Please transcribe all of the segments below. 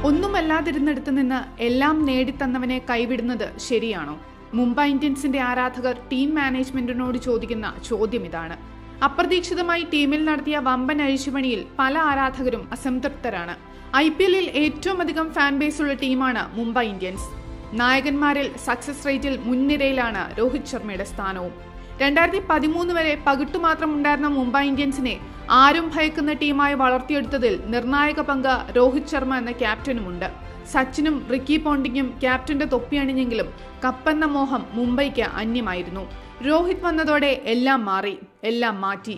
ഒന്നുമല്ലാതിരുന്നിടത്ത് നിന്ന് എല്ലാം നേടിത്തന്നവനെ കൈവിടുന്നത് ശരിയാണോ? മുംബൈ ഇന്ത്യൻസിന്റെ ആരാധകർ ടീം മാനേജ്മെന്റിനോട് ചോദിക്കുന്ന ചോദ്യം ഇതാണ്. അപ്രതീക്ഷിതമായി ടീമിൽ നടത്തിയ വമ്പൻ അഴിച്ചുപണിയിൽ പല ആരാധകരും അസംതൃപ്തരാണ്. IPLൽ ഏറ്റവും അധികം ഫാൻ ബേസ് ഉള്ള ടീമാണ് മുംബൈ ഇന്ത്യൻസ്. നായകന്മാരിൽ സക്സസ് റേറ്റിൽ മുൻനിരയിലാണ് രോഹിത് ശർമ്മയുടെ സ്ഥാനവും. 2013 വരെ പകിട്ടുമാത്രം ഉണ്ടായിരുന്ന മുംബൈ ഇന്ത്യൻസിനെ ആരും ഭയക്കുന്ന ടീമായി വളർത്തിയെടുത്തതിൽ നിർണായക പങ്ക് രോഹിത് ശർമ്മ എന്ന ക്യാപ്റ്റനുമുണ്ട്. സച്ചിനും റിക്കി പോണ്ടിങ്ങും ക്യാപ്റ്റന്റെ തൊപ്പി അണിഞ്ഞെങ്കിലും കപ്പെന്ന മോഹം മുംബൈക്ക് അന്യമായിരുന്നു. രോഹിത് വന്നതോടെ എല്ലാം മാറി, എല്ലാം മാറ്റി.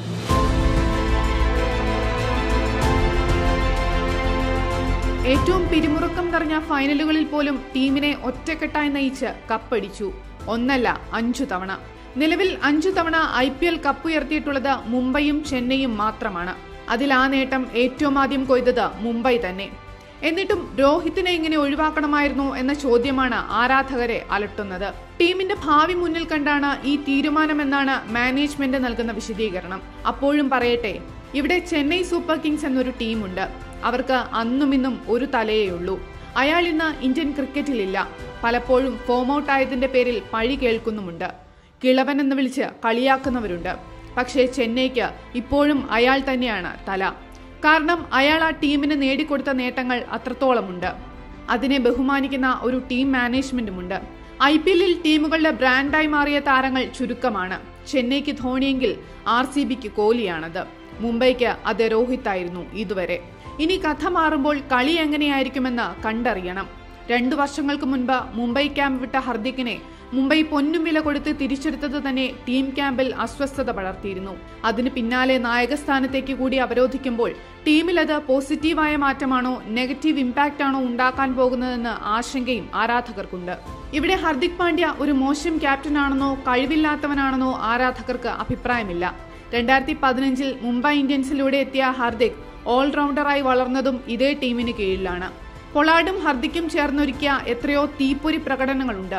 ഏറ്റവും പിരിമുറുക്കം നിറഞ്ഞ ഫൈനലുകളിൽ പോലും ടീമിനെ ഒറ്റക്കെട്ടായി നയിച്ച് കപ്പടിച്ചു. ഒന്നല്ല, 5 തവണ. നിലവിൽ 5 തവണ IPL കപ്പ് ഉയർത്തിയിട്ടുള്ളത് മുംബൈയും ചെന്നൈയും മാത്രമാണ്. അതിൽ ആ നേട്ടം ഏറ്റവും ആദ്യം കൊയ്തത് മുംബൈ തന്നെ. എന്നിട്ടും രോഹിത്തിനെ ഇങ്ങനെ ഒഴിവാക്കണമായിരുന്നോ എന്ന ചോദ്യമാണ് ആരാധകരെ അലട്ടുന്നത്. ടീമിന്റെ ഭാവി മുന്നിൽ കണ്ടാണ് ഈ തീരുമാനമെന്നാണ് മാനേജ്മെന്റ് നൽകുന്ന വിശദീകരണം. അപ്പോഴും പറയട്ടെ, ഇവിടെ ചെന്നൈ സൂപ്പർ കിങ്സ് എന്നൊരു ടീമുണ്ട്. അവർക്ക് അന്നും ഇന്നും ഒരു തലയേയുള്ളൂ. അയാൾ ഇന്ന് ഇന്ത്യൻ ക്രിക്കറ്റിലില്ല. പലപ്പോഴും ഫോം ഔട്ട് ആയതിന്റെ പേരിൽ പഴി കേൾക്കുന്നുമുണ്ട്. കിളവൻ എന്ന് വിളിച്ച് കളിയാക്കുന്നവരുണ്ട്. പക്ഷേ ചെന്നൈക്ക് ഇപ്പോഴും അയാൾ തന്നെയാണ് തല. കാരണം അയാൾ ആ ടീമിന് നേടിക്കൊടുത്ത നേട്ടങ്ങൾ അത്രത്തോളമുണ്ട്. അതിനെ ബഹുമാനിക്കുന്ന ഒരു ടീം മാനേജ്മെന്റുമുണ്ട്. IPLൽ ടീമുകളുടെ ബ്രാൻഡായി മാറിയ താരങ്ങൾ ചുരുക്കമാണ്. ചെന്നൈക്ക് ധോണിയെങ്കിൽ RCBക്ക് കോഹ്ലിയാണത്. മുംബൈക്ക് അത് രോഹിത് ആയിരുന്നു ഇതുവരെ. ഇനി കഥ മാറുമ്പോൾ കളി എങ്ങനെയായിരിക്കുമെന്ന് കണ്ടറിയണം. 2 വർഷങ്ങൾക്ക് മുൻപ് മുംബൈ ക്യാമ്പ് വിട്ട ഹർദിക്കിനെ മുംബൈ പൊന്നും വില കൊടുത്ത് തിരിച്ചെടുത്തത് തന്നെ ടീം ക്യാമ്പിൽ അസ്വസ്ഥത പടർത്തിയിരുന്നു. അതിന് പിന്നാലെ നായകസ്ഥാനത്തേക്ക് കൂടി അവരോധിക്കുമ്പോൾ ടീമിൽ അത് പോസിറ്റീവായ മാറ്റമാണോ നെഗറ്റീവ് ഇമ്പാക്റ്റ് ആണോ ഉണ്ടാക്കാൻ പോകുന്നതെന്ന് ആശങ്കയും ആരാധകർക്കുണ്ട്. ഇവിടെ ഹർദിക് പാണ്ഡ്യ ഒരു മോശം ക്യാപ്റ്റനാണെന്നോ കഴിവില്ലാത്തവനാണെന്നോ ആരാധകർക്ക് അഭിപ്രായമില്ല. 2015 മുംബൈ ഇന്ത്യൻസിലൂടെ എത്തിയ ഹർദിക് ഓൾറൗണ്ടറായി വളർന്നതും ഇതേ ടീമിന് കീഴിലാണ്. പൊളാർഡും ഹർദിക്കും ചേർന്നൊരുക്കിയ എത്രയോ തീപ്പൊരി പ്രകടനങ്ങളുണ്ട്.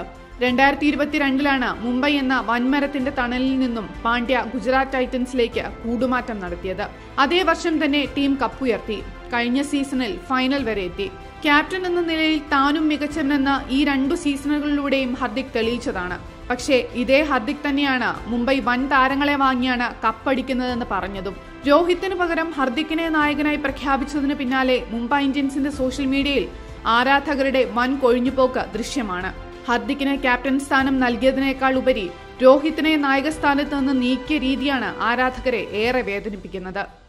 2022 മുംബൈ എന്ന വൻമരത്തിന്റെ തണലിൽ നിന്നും പാണ്ഡ്യ ഗുജറാത്ത് ടൈറ്റൻസിലേക്ക് കൂടുമാറ്റം നടത്തിയത്. അതേ വർഷം തന്നെ ടീം കപ്പുയർത്തി. കഴിഞ്ഞ സീസണിൽ ഫൈനൽ വരെ എത്തി. ക്യാപ്റ്റൻ എന്ന നിലയിൽ താനും മികച്ചവനെന്ന് ഈ 2 സീസണുകളിലൂടെയും ഹർദിക് തെളിയിച്ചതാണ്. പക്ഷേ ഇതേ ഹർദിക് തന്നെയാണ് മുംബൈ വൻ താരങ്ങളെ വാങ്ങിയാണ് കപ്പടിക്കുന്നതെന്ന് പറഞ്ഞതും. രോഹിത്തിന് പകരം ഹർദിക്കിനെ നായകനായി പ്രഖ്യാപിച്ചതിന് പിന്നാലെ മുംബൈ ഇന്ത്യൻസിന്റെ സോഷ്യൽ മീഡിയയിൽ ആരാധകരുടെ വൻ കൊഴിഞ്ഞുപോക്ക് ദൃശ്യമാണ്. ഹർദിക്കിന് ക്യാപ്റ്റൻ സ്ഥാനം നൽകിയതിനേക്കാൾ ഉപരി രോഹിത്തിനെ നായകസ്ഥാനത്ത് നിന്ന് നീക്കിയ രീതിയാണ് ആരാധകരെ ഏറെ വേദനിപ്പിക്കുന്നത്.